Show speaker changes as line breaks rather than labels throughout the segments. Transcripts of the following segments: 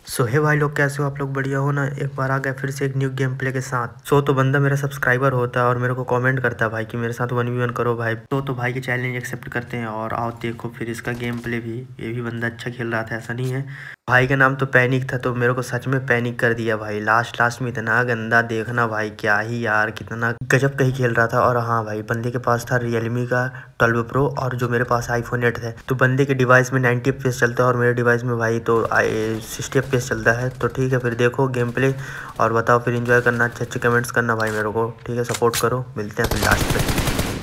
सो हे भाई लोग, कैसे हो आप लोग? बढ़िया हो ना? एक बार आ गया फिर से एक न्यू गेम प्ले के साथ। तो बंदा मेरा सब्सक्राइबर होता है और मेरे को कमेंट करता है भाई कि मेरे साथ 1v1 करो भाई। तो भाई के चैलेंज एक्सेप्ट करते हैं और आओ देखो फिर इसका गेम प्ले भी। ये भी बंदा अच्छा खेल रहा था, ऐसा नहीं है। भाई का नाम तो पैनिक था, तो मेरे को सच में पैनिक कर दिया भाई। लास्ट में इतना गंदा देखना भाई, क्या ही यार, कितना गजब का ही खेल रहा था। और हाँ भाई, बंदे के पास था रियलमी का 12 प्रो और जो मेरे पास iPhone 8 है। तो बंदे के डिवाइस में 90 FPS चलता है और मेरे डिवाइस में भाई तो 60 FPS चलता है। तो ठीक है, फिर देखो गेम प्ले और बताओ, फिर एंजॉय करना, अच्छे अच्छे कमेंट्स करना भाई मेरे को, ठीक है? सपोर्ट करो, मिलते हैं फिर लास्ट पे।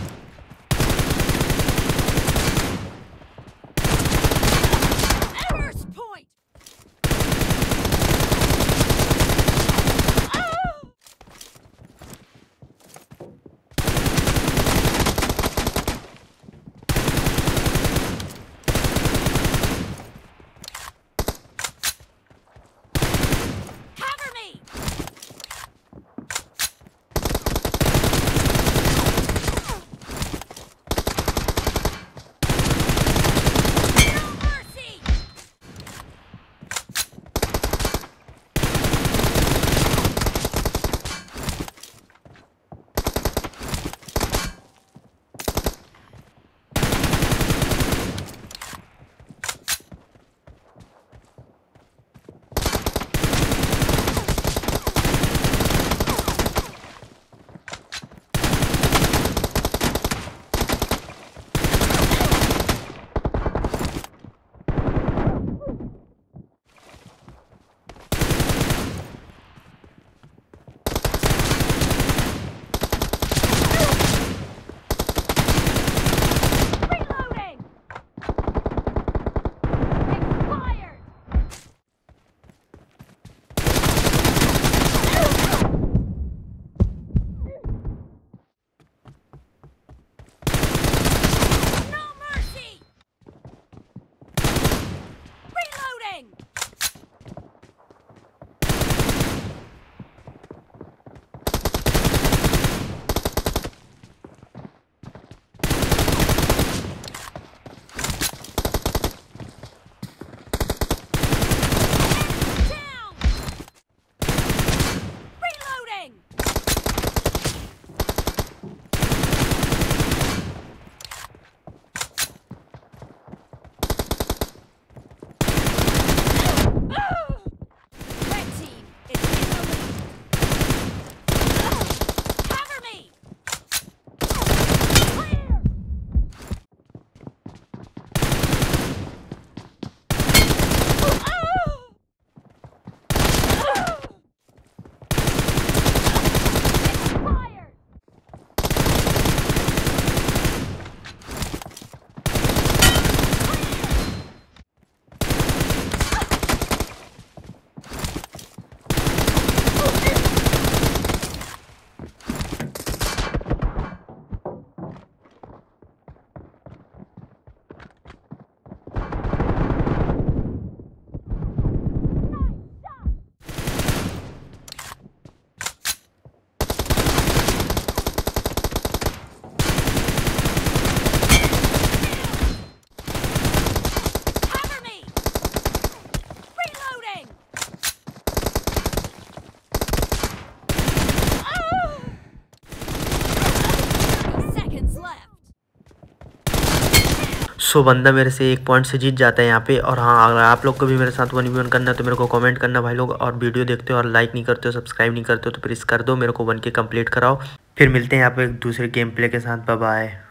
बंदा मेरे से 1 पॉइंट से जीत जाता है यहाँ पे। और हाँ, अगर आप लोग को भी मेरे साथ 1v1 करना है तो मेरे को कमेंट करना भाई लोग। और वीडियो देखते हो और लाइक नहीं करते हो, सब्सक्राइब नहीं करते हो तो प्लीज़ कर दो, मेरे को 1K कंप्लीट कराओ। फिर मिलते हैं यहाँ पे एक दूसरे गेम प्ले के साथ। Bye bye.